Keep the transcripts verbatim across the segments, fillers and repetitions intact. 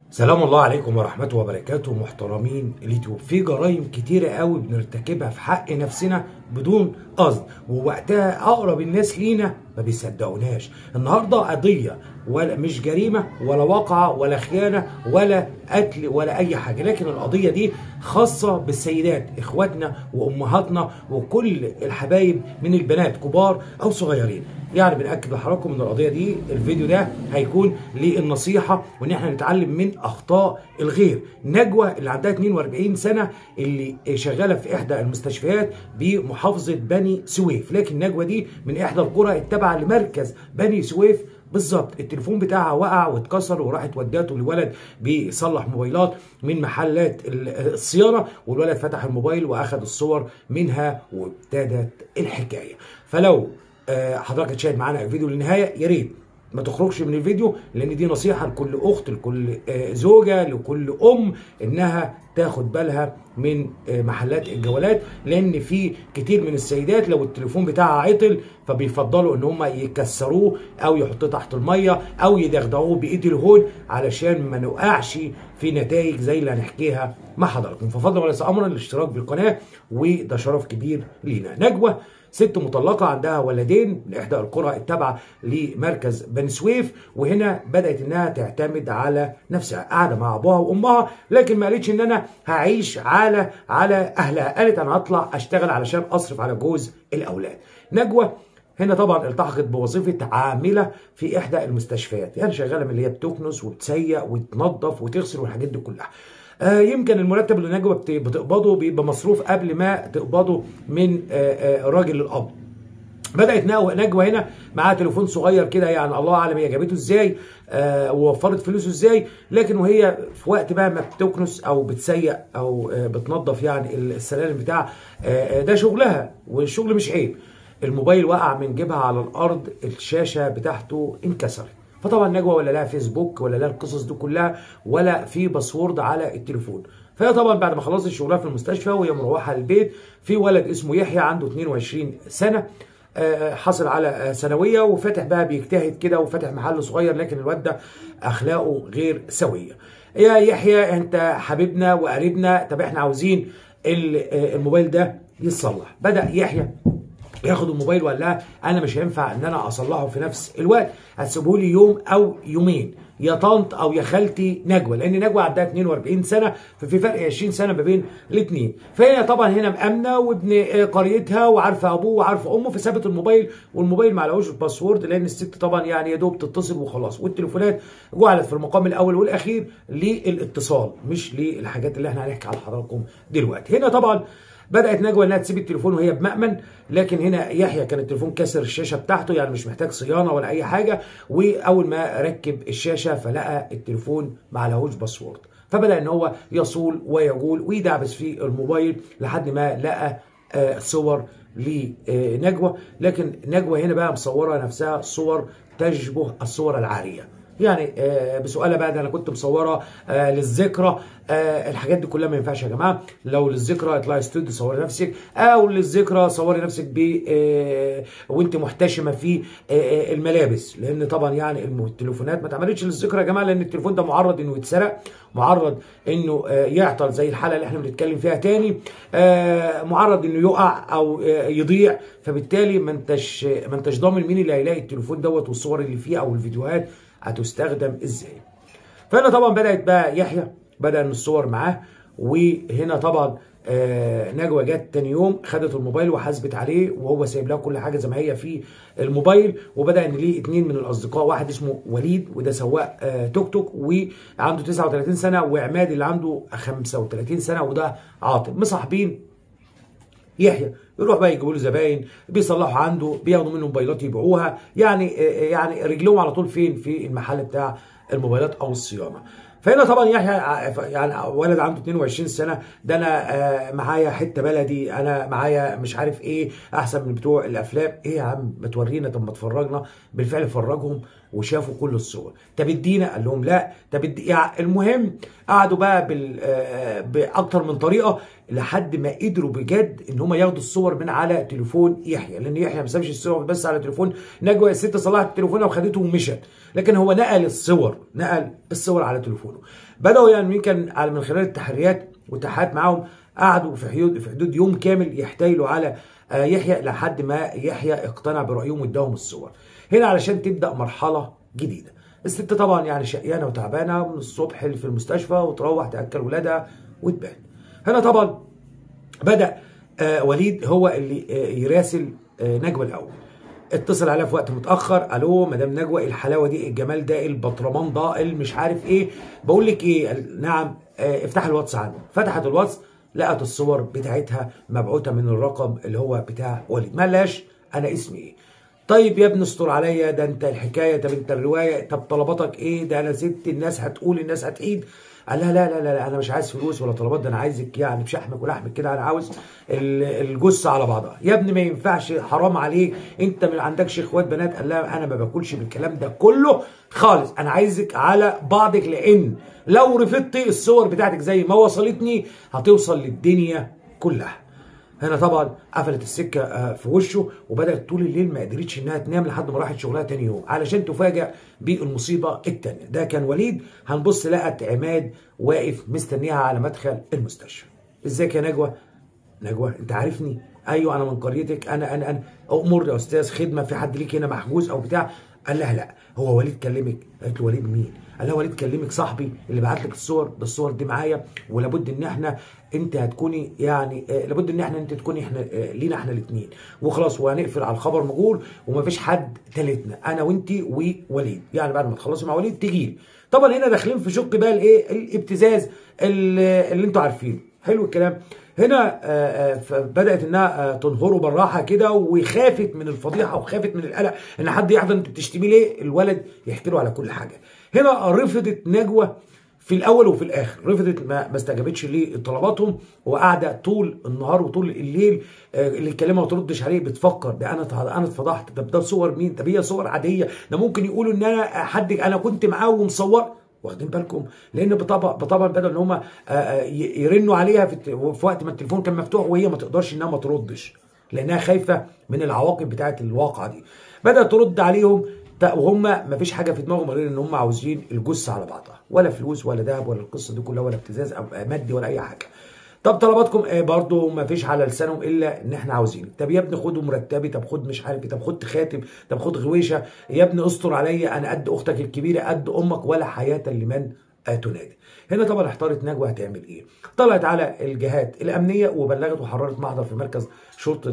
سلام الله عليكم ورحمة وبركاته. محترمين اليوتيوب، في جرائم كتيرة قوي بنرتكبها في حق نفسنا بدون قصد، ووقتها أقرب الناس لينا ما بيصدقوناش. النهاردة قضية ولا مش جريمة ولا واقعة ولا خيانة ولا قتل ولا أي حاجة، لكن القضية دي خاصة بالسيدات إخواتنا وأمهاتنا وكل الحبايب من البنات كبار أو صغيرين. يعني بنأكد لحضراتكم ان القضيه دي الفيديو ده هيكون للنصيحه وان احنا نتعلم من اخطاء الغير. نجوى اللي عندها اتنين واربعين سنه اللي شغاله في احدى المستشفيات بمحافظه بني سويف، لكن نجوى دي من احدى القرى التابعه لمركز بني سويف بالظبط. التليفون بتاعها وقع واتكسر وراحت ودته لولد بيصلح موبايلات من محلات الصيانه، والولد فتح الموبايل واخد الصور منها وابتدت الحكايه. فلو حضرتك تشاهد معانا الفيديو للنهايه، يا ريت ما تخرجش من الفيديو، لان دي نصيحه لكل اخت، لكل زوجه، لكل ام، انها تاخد بالها من محلات الجوالات، لان في كتير من السيدات لو التليفون بتاعها عطل فبيفضلوا ان هم يكسروه او يحطوه تحت الميه او يدغدغوه بايد الهون علشان ما نوقعش في نتائج زي اللي هنحكيها مع حضراتكم. ففضل وليس امرا الاشتراك بالقناه، وده شرف كبير لينا. نجوى ست مطلقة عندها ولدين من إحدى القرى التابعة لمركز بني سويف، وهنا بدأت إنها تعتمد على نفسها، قاعدة مع أبوها وأمها، لكن ما قالتش إن أنا هعيش على على أهلها، قالت أنا هطلع أشتغل علشان أصرف على جوز الأولاد. نجوى هنا طبعا التحقت بوظيفة عاملة في إحدى المستشفيات، يعني شغالة من اللي هي بتكنس وتسيق وتنظف وتغسل والحاجات دي كلها. آه يمكن المرتب اللي نجوى بتقبضه بيبقى مصروف قبل ما تقبضه من آه آه راجل الاب. بدات نجوى هنا معاها تليفون صغير كده، يعني الله اعلم هي جابته ازاي آه ووفرت فلوسه ازاي، لكن وهي في وقت بقى ما بتكنس او بتسيق او آه بتنظف يعني السلالم بتاع آه ده شغلها، والشغل مش عيب. الموبايل وقع من جيبها على الارض، الشاشه بتاعته انكسرت. فطبعا نجوى ولا لها فيسبوك ولا لها القصص دي كلها ولا في باسورد على التليفون. فهي طبعا بعد ما خلصت شغلها في المستشفى وهي مروحه البيت، في ولد اسمه يحيى عنده اتنين وعشرين سنه حصل على ثانويه وفاتح بقى بيجتهد كده وفاتح محل صغير، لكن الواد ده اخلاقه غير سويه. يا يحيى انت حبيبنا وقريبنا، طب احنا عاوزين الموبايل ده يتصلح. بدا يحيى ياخد الموبايل وقال لها انا مش هينفع ان انا اصلحه في نفس الوقت، هتسيبه لي يوم او يومين يا طنط او يا خالتي نجوى، لان نجوى عندها اتنين واربعين سنه، ففي فرق عشرين سنه ما بين الاثنين. فهي طبعا هنا مامنه وابن قريتها وعارفه ابوه وعارفه امه، فسابت الموبايل، والموبايل ما عليهوش باسورد لان الست طبعا يعني يا دوب تتصل وخلاص، والتليفونات جعلت في المقام الاول والاخير للاتصال مش للحاجات اللي احنا هنحكي على حضراتكم دلوقتي. هنا طبعا بدأت نجوى انها تسيب التليفون وهي بمأمن، لكن هنا يحيى كان التليفون كسر الشاشة بتاعته، يعني مش محتاج صيانة ولا أي حاجة، وأول ما ركب الشاشة فلقى التليفون ما عليهوش باسورد، فبدأ إن هو يصول ويجول ويدعبس في الموبايل لحد ما لقى آه صور لنجوى، لكن نجوى هنا بقى مصورة نفسها صور تشبه الصور العارية. يعني آه بسؤالها بقى ده انا كنت مصوره آه للذكرى، آه الحاجات دي كلها ما ينفعش يا جماعه. لو للذكرى اطلعي استوديو صوري نفسك، او للذكرى صوري نفسك ب آه وانت محتشمه في آه الملابس، لان طبعا يعني التليفونات ما اتعملتش للذكرى يا جماعه، لان التليفون ده معرض انه يتسرق، معرض انه آه يعطل زي الحلقه اللي احنا بنتكلم فيها تاني، آه معرض انه يقع او آه يضيع، فبالتالي ما انتش ما انتش ضامن مين اللي هيلاقي التليفون دوت والصور اللي فيه او الفيديوهات هتستخدم ازاي. فهنا طبعا بدات بقى يحيى بدا ان الصور معاه، وهنا طبعا آه نجوى جت تاني يوم خدت الموبايل وحاسبت عليه وهو سايب لها كل حاجه زي ما هي في الموبايل، وبدا ان ليه اتنين من الاصدقاء، واحد اسمه وليد وده سواق آه توك توك وعنده تسعة وتلاتين سنه، وعماد اللي عنده خمسة وتلاتين سنه وده عاطل، مصاحبين يحيى، يروح بقى يجيبوا له زباين بيصلحوا عنده، بياخدوا منه موبايلات يبيعوها، يعني يعني رجلهم على طول فين؟ في المحل بتاع الموبايلات او الصيانه. فهنا طبعا يحيى يعني ولد عنده اتنين وعشرين سنه، ده انا معايا حته بلدي، انا معايا مش عارف ايه احسن من بتوع الافلام. ايه يا عم ما تورينا، طب ما تفرجنا. بالفعل فرجهم وشافوا كل الصور. طب ادينا، قال لهم لا. طب يعني المهم قعدوا بقى بال باكتر من طريقه لحد ما قدروا بجد ان هم ياخدوا الصور من على تليفون يحيى، لان يحيى ما سابش الصور بس على تليفون نجوى. الست صلحت التليفون وخدته ومشت، لكن هو نقل الصور نقل الصور على تليفونه. بداوا يعني يمكن على من خلال التحريات والتحقيقات معاهم قعدوا في حدود في حدود يوم كامل يحتايلوا على يحيى لحد ما يحيى اقتنع برايهم واداهم الصور. هنا علشان تبدا مرحله جديده. الست طبعا يعني شقيانه وتعبانه من الصبح في المستشفى وتروح تاكل ولادها وتبان. هنا طبعا بدا آه وليد هو اللي آه يراسل آه نجوى الاول. اتصل عليها في وقت متاخر، الو مدام نجوى، الحلاوه دي، الجمال ده، البطرمان ده، مش عارف ايه، بقول لك ايه، نعم آه افتح الواتس عنه. فتحت الواتس لقت الصور بتاعتها مبعوثه من الرقم اللي هو بتاع وليد. ما قالهاش انا اسمي ايه. طيب يا ابني استر عليا، ده انت الحكايه، طب انت الروايه، طب طلباتك ايه، ده انا ست الناس هتقول، الناس هتعيد. قال لها لا لا لا, لا انا مش عايز فلوس ولا طلبات، ده انا عايزك يعني بشحمك ولحمك كده، انا عاوز الجثه على بعضها. يا ابني ما ينفعش، حرام عليك، انت ما عندكش اخوات بنات. قال لها انا ما باكلش بالكلام ده كله خالص، انا عايزك على بعضك، لان لو رفضتي الصور بتاعتك زي ما وصلتني هتوصل للدنيا كلها. هنا طبعا قفلت السكه في وشه وبدات طول الليل ما قدرتش انها تنام لحد ما راحت شغلها تاني يوم علشان تفاجئ بالمصيبه الثانيه. ده كان وليد. هنبص لقت عماد واقف مستنيها على مدخل المستشفى. ازيك يا نجوى؟ نجوى انت عارفني؟ ايوه انا من قريتك، انا انا انا امر يا استاذ، خدمه، في حد ليك هنا محجوز او بتاع؟ قال لها لا هو وليد كلمك. قالت له وليد مين؟ قال لها وليد كلمك صاحبي اللي بعت لك الصور، ده الصور دي معايا، ولابد ان احنا انت هتكوني يعني آه لابد ان احنا انت تكوني احنا آه لينا احنا الاثنين وخلاص، وهنقفل على الخبر مجهول ومفيش حد تالتنا، انا وانت ووليد، يعني بعد ما تخلصي مع وليد تجيلي. طبعا هنا داخلين في شق بقى الايه الابتزاز اللي, اللي انتوا عارفينه. حلو الكلام. هنا بدات انها تنهره بالراحه كده، وخافت من الفضيحه وخافت من القلق ان حد يحضر انت بتشتمي ليه، الولد يحكي له على كل حاجه. هنا رفضت نجوى في الاول وفي الاخر، رفضت ما استجابتش لطلباتهم، وقاعده طول النهار وطول الليل اللي يكلمها ما تردش عليه بتفكر ده انا انا اتفضحت، ده ده صور مين؟ طب هي صور عاديه، ده ممكن يقولوا ان انا حد انا كنت معاه ومصور. واخدين بالكم؟ لان بطبع بطبعا بدل ان هم يرنوا عليها في, في وقت ما التليفون كان مفتوح وهي ما تقدرش انها ما تردش لانها خايفه من العواقب بتاعه الواقعه دي. بدات ترد عليهم وهم ما فيش حاجه في دماغهم غير ان هم عاوزين الجثه على بعضها، ولا فلوس ولا ذهب ولا القصه دي كلها، ولا ابتزاز او مادي ولا اي حاجه. طب طلباتكم ايه؟ برضه ما فيش على لسانهم الا ان احنا عاوزينك. طب يا ابني خد مرتبي، طب خد مش عارف ايه، طب خد خاتم، طب خد غويشه، يا ابني استر عليا، انا قد اختك الكبيره، قد امك، ولا حياه لمن تنادي. هنا طبعا احتارت نجوى هتعمل ايه؟ طلعت على الجهات الامنيه وبلغت وحررت محضر في مركز شرطه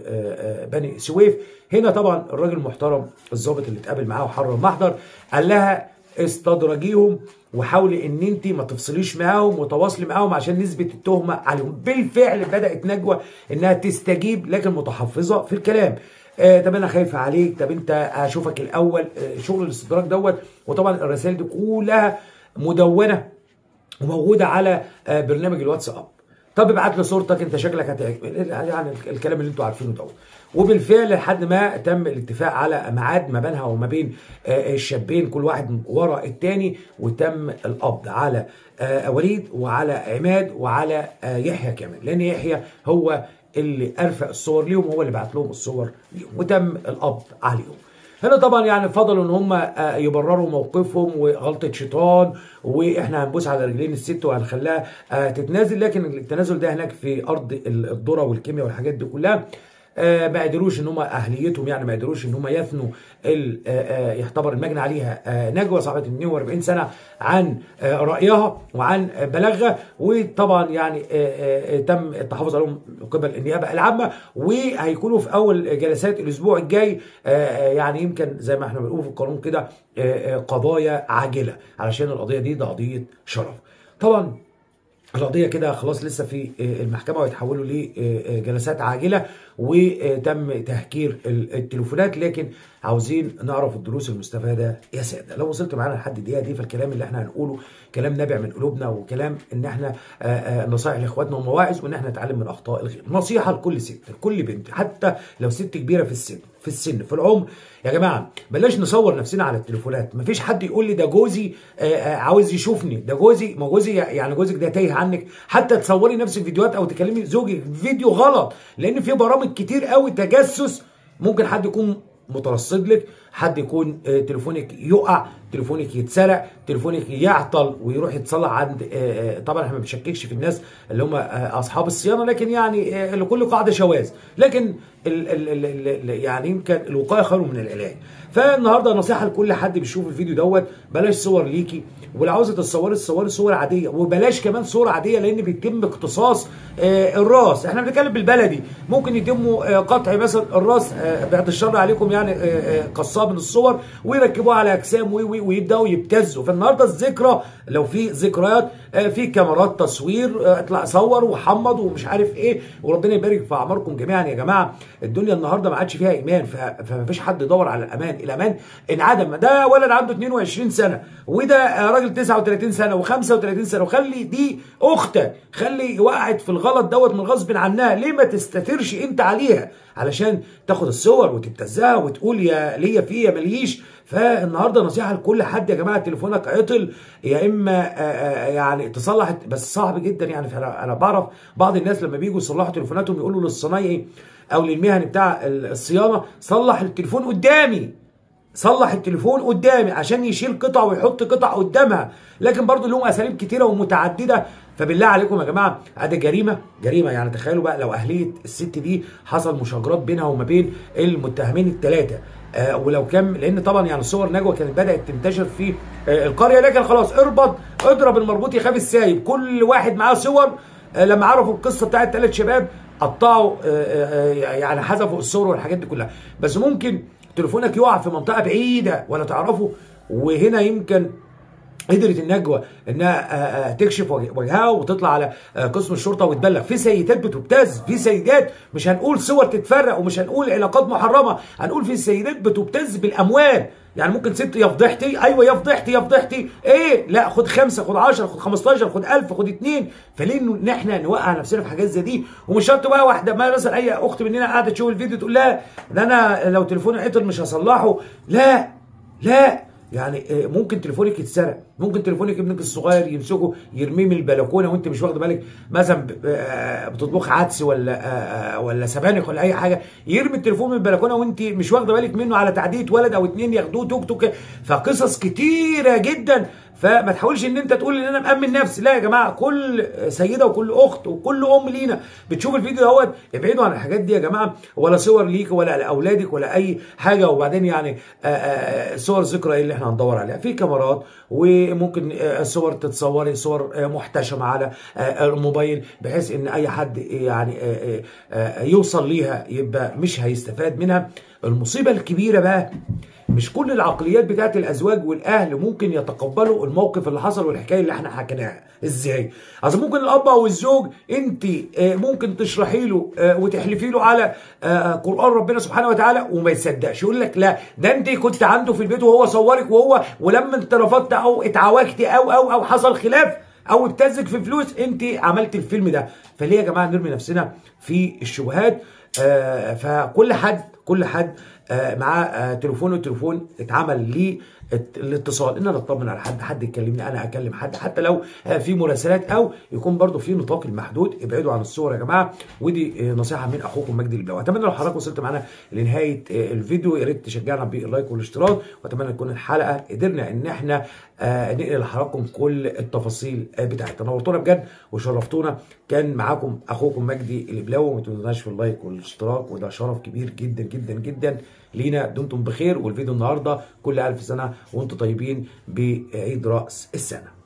بني سويف. هنا طبعا الراجل المحترم الضابط اللي اتقابل معاه وحرر محضر قال لها استدرجيهم وحاولي ان انت ما تفصليش معاهم وتواصلي معاهم عشان نثبت التهمه عليهم. بالفعل بدات نجوى انها تستجيب لكن متحفظه في الكلام. آه طب انا خايفه عليك، طب انت هشوفك الاول، آه شغل الاستدراج دوت. وطبعا الرسائل دي كلها مدونه وموجوده على آه برنامج الواتساب. طب ابعت لي صورتك، انت شكلك هتعجب، يعني الكلام اللي انتوا عارفينه دوت. وبالفعل لحد ما تم الاتفاق على ميعاد ما بينها وما بين الشابين كل واحد ورا الثاني، وتم القبض على وليد وعلى عماد وعلى يحيى كمان، لان يحيى هو اللي ارفق الصور ليهم، هو اللي بعت لهم الصور ليهم، وتم القبض عليهم. هنا طبعا يعني فضلوا ان هم يبرروا موقفهم وغلطه شيطان، واحنا هنبوس على رجلين الست وهنخليها تتنازل، لكن التنازل ده هناك في ارض الذره والكيمياء والحاجات دي كلها آه ما قدروش ان هم اهليتهم، يعني ما قدروش ان هم يثنوا آه يعتبر المجني عليها آه نجوى صاحبه اثنين وأربعين سنه عن آه رايها وعن آه بلاغها. وطبعا يعني آه آه تم التحفظ عليهم قبل النيابه العامه، وهيكونوا في اول جلسات الاسبوع الجاي آه يعني يمكن زي ما احنا بنقول في القانون كده آه قضايا عاجله، علشان القضيه دي ده قضيه شرف. طبعا القضية كده خلاص لسه في المحكمة ويتحولوا لجلسات عاجلة، وتم تهكير التليفونات، لكن عاوزين نعرف الدروس المستفادة يا سادة. لو وصلت معانا لحد الدقيقة دي فالكلام اللي احنا هنقوله كلام نابع من قلوبنا، وكلام ان احنا نصائح لاخواتنا ومواعظ، وان احنا نتعلم من اخطاء الغير. نصيحة لكل ست لكل بنت، حتى لو ست كبيرة في السن في السن في العمر، يا جماعه بلاش نصور نفسنا على التليفونات. مفيش حد يقول لي ده جوزي عاوز يشوفني، ده جوزي، ما جوزي يعني جوزك ده تايه عنك. حتى تصوري نفسك فيديوهات او تكلمي زوجك فيديو غلط، لان في برامج كتير قوي تجسس ممكن حد يكون مترصد لك، حد يكون تليفونك يقع، تليفونك يتسرق، تليفونك يعطل ويروح يتصلح عند، طبعا احنا ما بنشككش في الناس اللي هم اصحاب الصيانه، لكن يعني لكل قاعده شواذ، لكن ال ال ال يعني يمكن الوقايه خير من العلاج. فالنهارده نصيحه لكل حد بيشوف الفيديو دوت، بلاش صور ليكي، ولو عاوزه تتصوري تصوري صور عاديه، وبلاش كمان صوره عاديه لان بيتم اقتصاص الراس. احنا بنتكلم بالبلدي، ممكن يتموا قطع مثلا الراس بعد الشر عليكم يعني قصاب من الصور، ويركبوها على اجسام ويبداوا يبتزوا. فالنهارده الذكرى لو في ذكريات في كاميرات تصوير، اطلع صور وحمض ومش عارف ايه، وربنا يبارك في اعماركم جميعا يا جماعه. الدنيا النهارده ما عادش فيها ايمان، فما فيش حد يدور على الامان، الامان انعدم. ده ولد عنده اتنين وعشرين سنه، وده راجل تسعة وتلاتين سنه وخمسة وتلاتين سنه، وخلي دي اختك، خلي وقعت في الغلط دوت من غصب عنها، ليه ما تستثيرش انت عليها علشان تاخد الصور وتبتزها وتقول يا ليا فيه يا ماليش. فالنهارده نصيحه لكل حد يا جماعه، تليفونك عطل يا اما يعني تصلح، بس صعب جدا يعني. فانا انا بعرف بعض الناس لما بييجوا يصلحوا تليفوناتهم يقولوا للصنايعي او للمهني بتاع الصيانه صلح التليفون قدامي، صلح التليفون قدامي، عشان يشيل قطع ويحط قطع قدامها. لكن برضه لهم اساليب كتيره ومتعدده. فبالله عليكم يا جماعه، ادي جريمه جريمه يعني. تخيلوا بقى لو اهليه الست دي حصل مشاجرات بينها وما بين المتهمين الثلاثه، آه ولو كان، لان طبعا يعني صور نجوى كانت بدات تنتشر في آه القريه، لكن خلاص اربط اضرب المربوط يخاف السايب. كل واحد معاه صور. آه لما عرفوا القصه بتاعت ثلاث شباب قطعوا آه آه يعني حذفوا الصور والحاجات دي كلها. بس ممكن تليفونك يقع في منطقه بعيده ولا تعرفه، وهنا يمكن قدرت النجوى انها تكشف وجهها وتطلع على قسم الشرطه وتبلغ. في سيدات بتبتز، في سيدات، مش هنقول صور تتفرق ومش هنقول علاقات محرمه، هنقول في سيدات بتبتز بالاموال. يعني ممكن ست يا فضحتي، ايوه يا فضحتي يا فضحتي، ايه لا خد خمسه خد عشرة خد خمستاشر خد ألف خد اتنين. فليه ان احنا نوقع نفسنا في حاجات زي دي؟ ومش شرط بقى واحده ما مثلا اي اخت مننا قاعده تشوف الفيديو تقول لا ده انا لو تليفوني عطل مش هصلحه. لا لا، يعني ممكن تليفونك يتسرق، ممكن تليفونك ابنك الصغير يمسكه يرميه من البلكونه وانت مش واخده بالك، مثلا بتطبخ عدس ولا ولا سبانخ ولا اي حاجه، يرمي التليفون من البلكونه وانت مش واخده بالك منه على تعديه ولد او اتنين ياخدوه توك توك. فقصص كتيره جدا. فما تحاولش ان انت تقول ان انا مأمن نفسي. لا يا جماعه، كل سيده وكل اخت وكل ام لينا بتشوف الفيديو دوت ابعدوا عن الحاجات دي يا جماعه، ولا صور ليك ولا لاولادك ولا اي حاجه. وبعدين يعني آآ آآ صور ذكرى ايه اللي احنا هندور عليها؟ في كاميرات، وممكن صور تتصوري صور محتشمه على الموبايل بحيث ان اي حد يعني يوصل ليها يبقى مش هيستفاد منها. المصيبه الكبيره بقى، مش كل العقليات بتاعت الازواج والاهل ممكن يتقبلوا الموقف اللي حصل والحكايه اللي احنا حكيناها. ازاي؟ اصل ممكن الاب او الزوج انت ممكن تشرحي له وتحلفي له على قران ربنا سبحانه وتعالى وما يصدقش، يقول لك لا ده انت كنت عنده في البيت وهو صورك، وهو ولما انت رفضت او اتعوجتي او او او حصل خلاف او ابتزك في فلوس انت عملت الفيلم ده. فليه يا جماعه نرمي نفسنا في الشبهات؟ فكل حد كل حد معاه تليفون، والتليفون اتعمل ليه الاتصال، ان انا اطمن على حد، حد يكلمني انا اكلم حد، حتى لو في مراسلات او يكون برضو في نطاق المحدود. ابعدوا عن الصور يا جماعه. ودي نصيحه من اخوكم مجدي البلاوي. اتمنى لو حضرتك وصلت معانا لنهايه الفيديو يا ريت تشجعنا باللايك والاشتراك، واتمنى تكون الحلقه قدرنا ان احنا ننقل لحضراتكم كل التفاصيل بتاعتنا. نورتونا بجد وشرفتونا. كان معاكم اخوكم مجدي البلاوي. وما تنسوش في اللايك والاشتراك، وده شرف كبير جدا جدا جدا لينا. دمتم بخير. والفيديو النهارده كل ألف سنه وانتم طيبين بعيد راس السنه.